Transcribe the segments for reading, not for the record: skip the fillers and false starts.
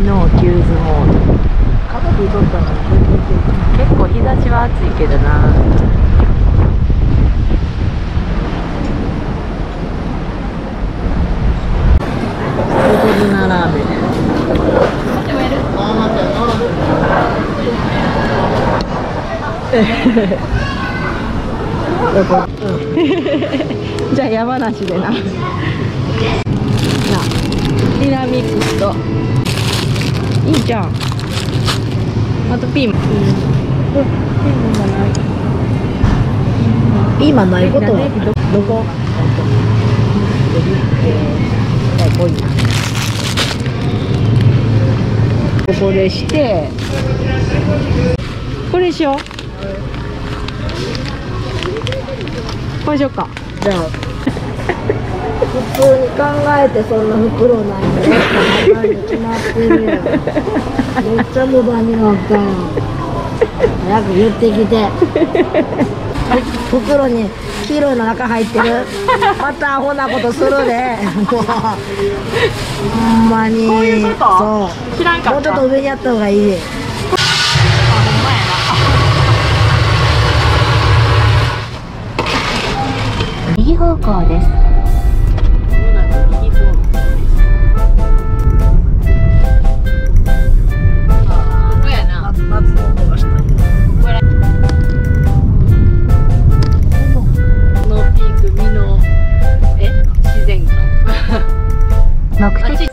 ノーキューズモード。結構日差しは暑いけどな。横綱ラーメン。じゃあ山梨でな。ディナミックスといいじゃん。あとピーマン。 ピーマンないことはどこ？ ここでしてこれしよう。これしようか。 じゃあ普通に考えてそんな袋ないのよ。決まってるよ。めっちゃ無駄になった。早く言ってきて。袋に黄色いの中入ってる。またアホなことするで。ほんまに。 こういうこと？ そう。 知らんかった。 もうちょっと上にやった方がいい。 右方向です。目的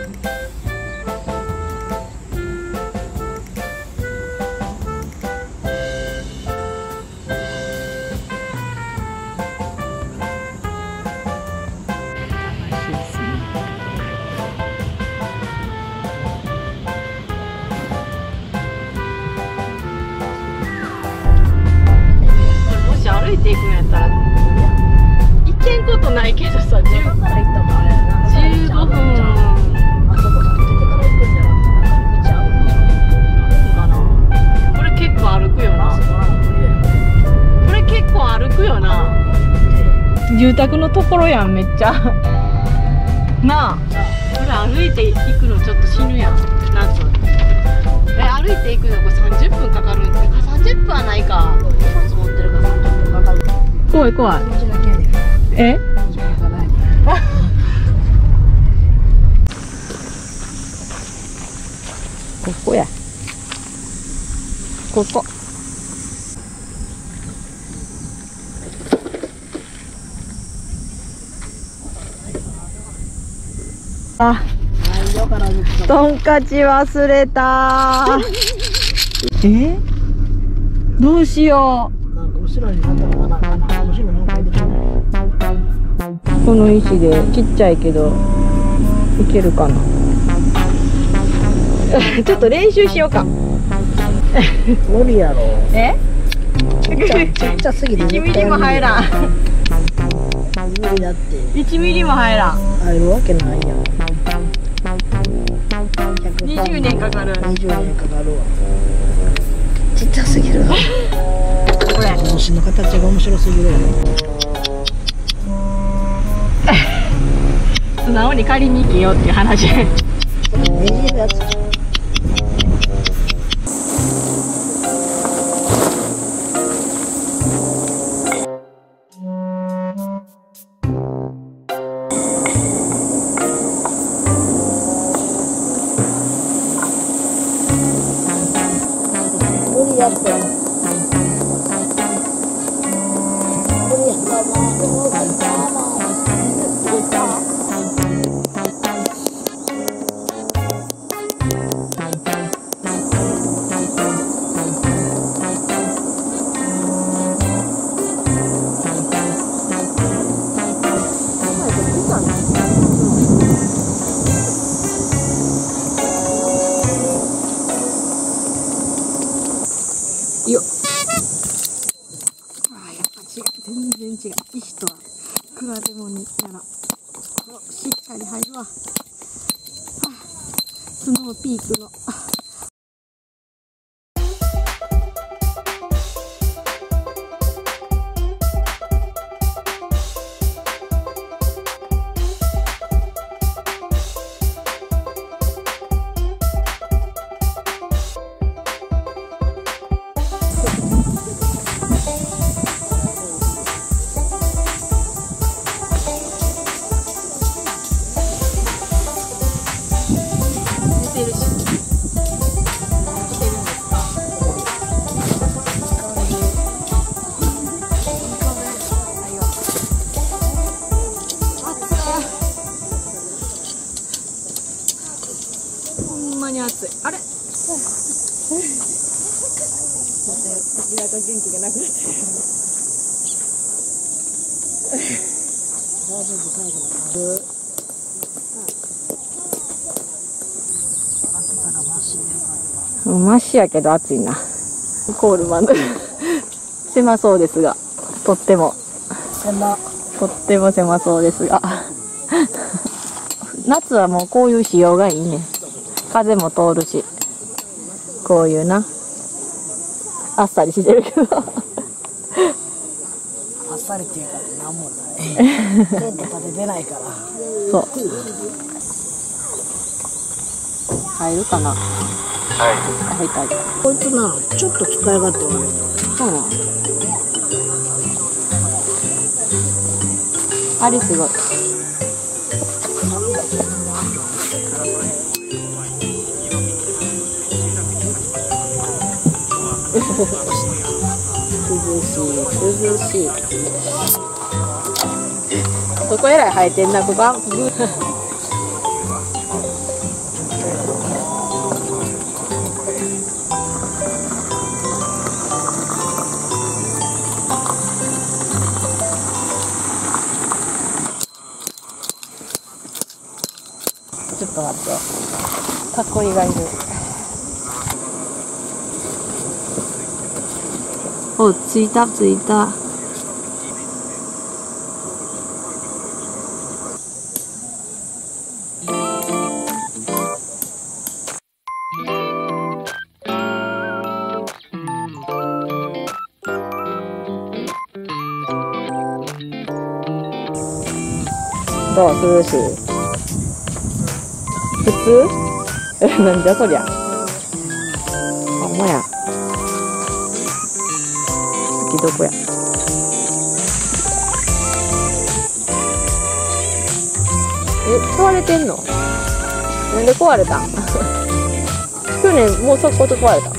もし歩いていくんやったら行けんことないけどさ、15分。 あそこさ、出てから行くんじゃなくて、道あるかな。これ結構歩くよな。これ結構歩くよな。住宅のところやん、めっちゃ。なあ。これ歩いて行くのちょっと死ぬやん。夏。歩いて行くのこれ30分かかるんですけど、30分はないか。 荷物持ってるから30分かかる。 怖い怖い。え？ここや。ここ。あ、トンカチ忘れた。どうしよう。 なんか後ろになんとかな、後ろになんか入れてる。 この石でちっちゃいけどいけるかな。ちょっと練習しようか。 無理やろ。 え？ ちっちゃすぎて 1ミリも入らん。 無理だって。 1ミリも入らん。 入るわけないやん。 20年かかる。 20年かかるわ。ちっちゃすぎるわ。 これ帽子の形が面白すぎるやろ。 素直に借りに行けよっていう話。 ねじるやつ。無理やって。無理やったな。 よっ。あ、やっぱ違う。全然違う。石とは比べ物になら。しっかり入るわ。スノーピークの。 てるし。来てるんですか。ほんまに暑い。あれ。なんか元気がなくなってる。マシやけど暑いな。コールマン狭そうですが、とっても狭そうですが夏はもうこういう仕様がいいね。風も通るし、こういうな、あっさりしてるけどあっさりっていうかなんもないテント立ててないから。 そう。入るかな。入った。 こいつな、ちょっと使い勝手悪い。 そうなの。あれすごい。涼しい。そこえらい生えてんな、ここ。ちょっと待って。かっこいいがいる。お、着いた。どう、涼しい？普通？なんじゃそりゃ。ほんまや。次どこや。壊れてんの？なんで壊れたん？去年もうそこと壊れた。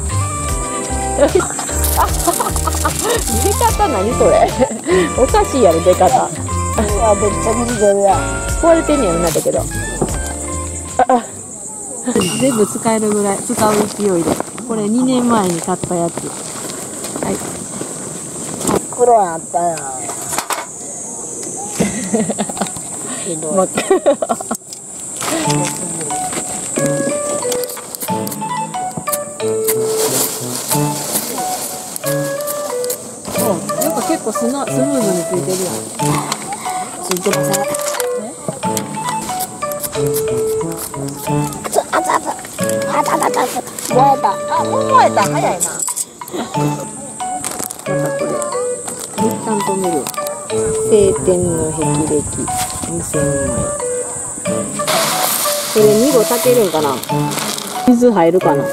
出方何それ？おかしいやろ出方。 あ、めっちゃ見てるやん。 壊れてんねやろなんだけど。全部使えるぐらい、使う勢いで。これ2年前に買ったやつ。はい。 黒やったやん。ひどい。 やっぱ結構スムーズについてるやん。 ついてません。燃えた。 あ、もう燃えた。早いな。またこれ。一旦止めるわ。晴天の霹靂2000枚。これ2合炊けるんかな。水入るかな。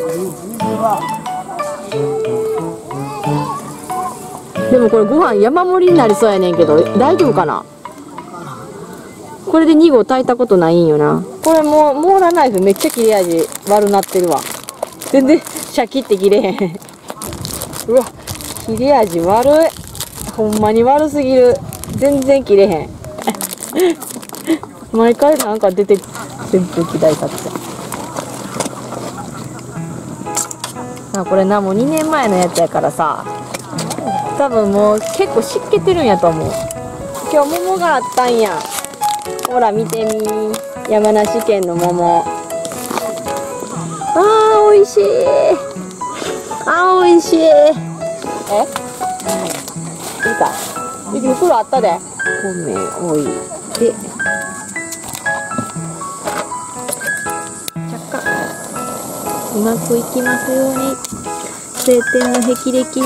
でもこれご飯山盛りになりそうやねんけど大丈夫かな。これで2合炊いたことないんよな。これもうモーラーナイフめっちゃ切れ味悪なってるわ。全然シャキって切れへん。うわ、切れ味悪い。ほんまに悪すぎる。全然切れへん。毎回なんか出て扇風機代買って。これな、もう2年前のやつやからさ、多分もう結構湿気てるんやと思う。今日桃があったんや。ほら見てみー。山梨県の桃。あー、おいしい。あー、おいしい。見た？袋あったで。米置いて。うまくいきますように。晴天の霹靂。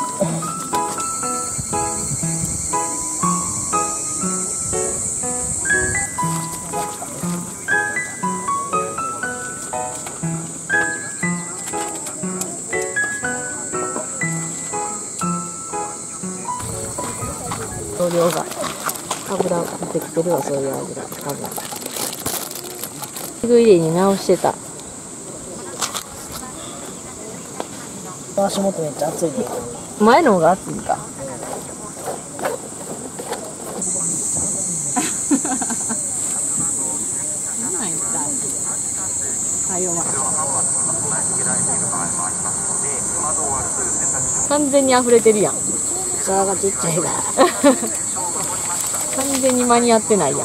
同量が油出てきてるわ、そういう油多分。すぐ入れに直してた。 足元めっちゃ暑いで。 前の方が暑いか。完全に溢れてるやん。 皿がちっちゃいから。 完全に間に合ってないやん。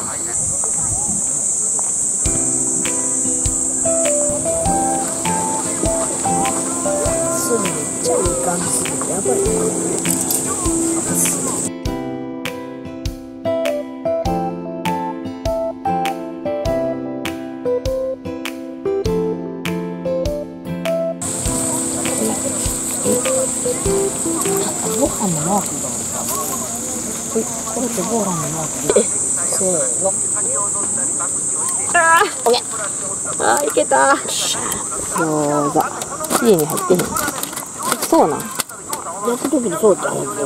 すぐめっちゃいい感じする。やばい。ご飯のマークがあるか。これってご飯のマークで。せーの。 オッケー。あー、いけた。どうぞ。家に入ってへん。そうなん。 やった時にそうちゃう。 はい。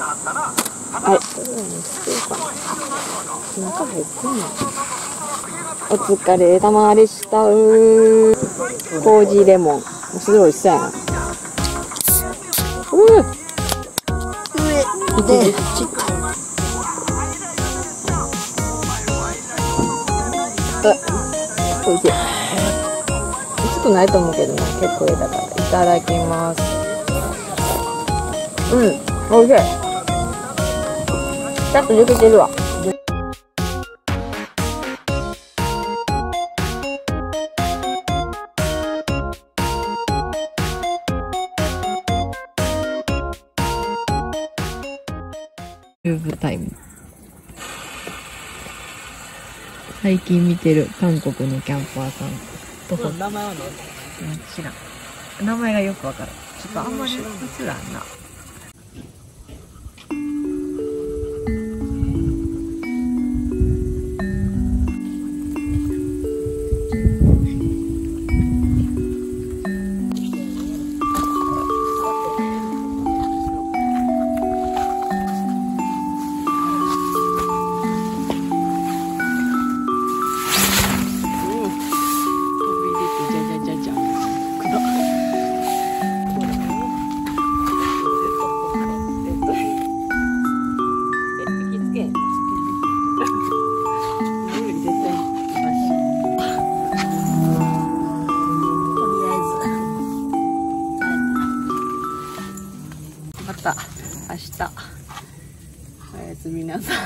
そうかな。中入ってんの。お疲れ様でした。麹レモン。すごい美味しそうやな。 上でちっちゃい。 おいしい。ちょっとないと思うけどな、結構上だから。いただきます。うん、おいしい。ちょっと抜けてるわ。ユーブタイム。最近見てる韓国のキャンパーさん。 名前は何？ 知らん。名前がよくわからん。ちょっとあんまり映らんな。また明日おやすみなさい。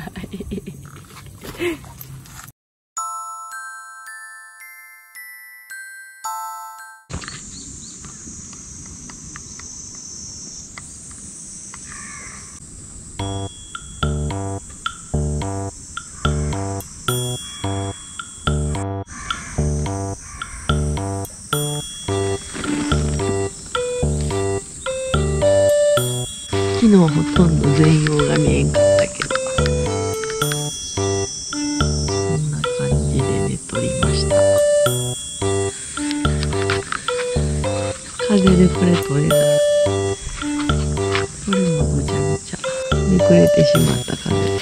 昨日ほとんど全容が見えんかったけど、こんな感じで寝とりました。風でこれ取れない。これもぐちゃぐちゃめくれてしまった風で。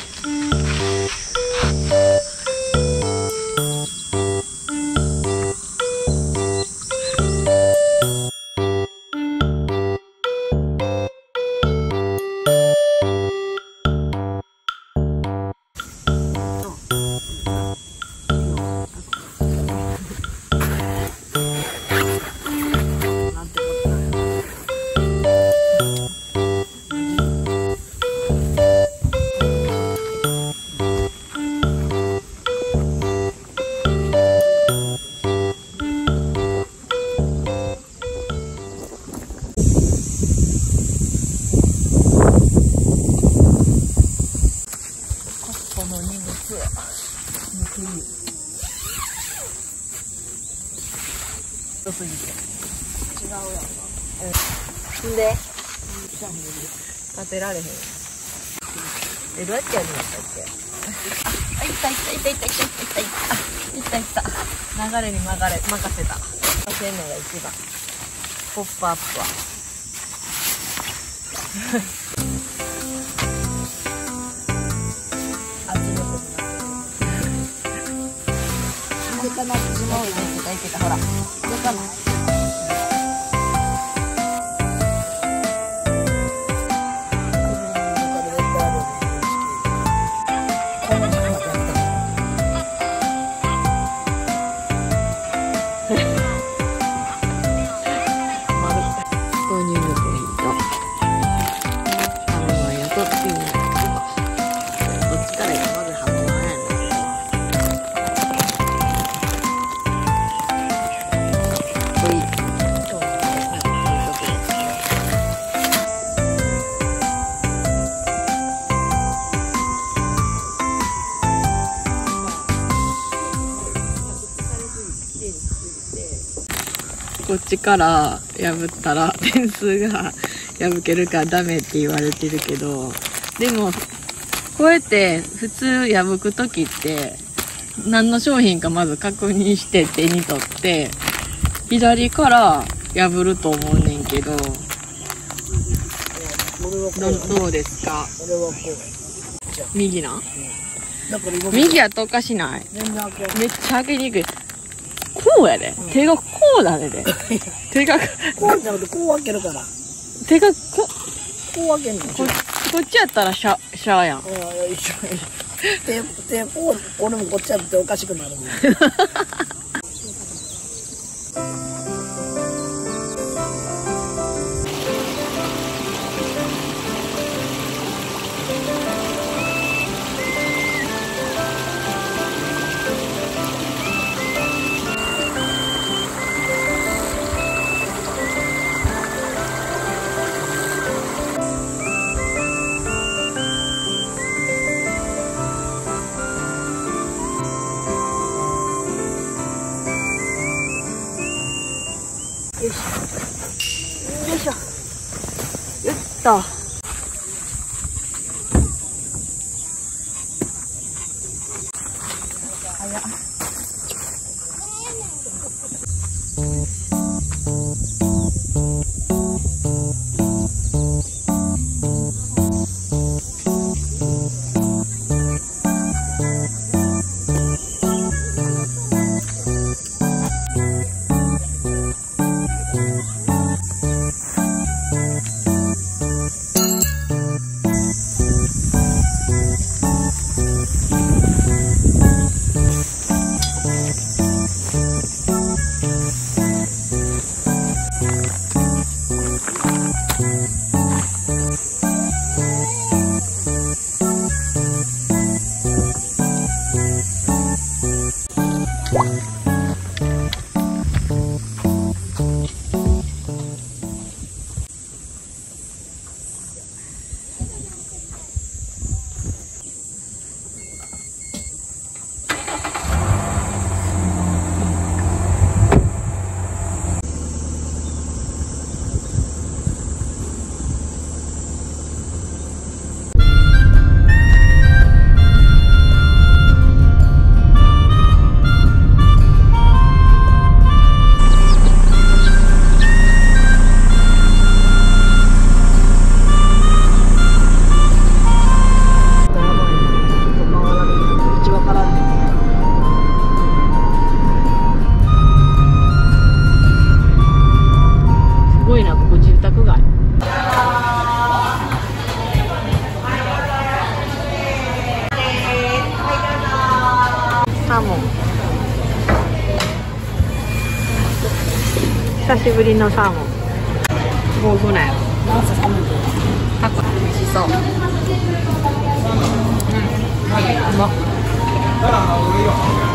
すぎて違うやんか。んで立てられへん。どうやってやるんだったっけ。あ、いったいったいったいったいったいったいったいったいった。流れに任せた。せんのが一番。ポップアップは。いけたな、いけた、ほら。いけたな。 こっちから破ったら点数が破けるからダメって言われてるけど、でもこうやって普通破く時って何の商品かまず確認して手に取って左から破ると思うねんけど、どうですか？ 俺はこう。 右な？ だから今右やとおかしない？ 全然開けめっちゃ開けにくい。こうやで。手がこうだねで。手が、 こうじゃなくてこう開けるから。 手がこう開けんの。 っちやったらシャーやん。 一緒手こう、俺もこっちやっておかしくなるもん。よいしょ。よいしょ。よっと。早っ。 久しぶりのサーモン。もうぐらい。タコ美味しそう。うまっ。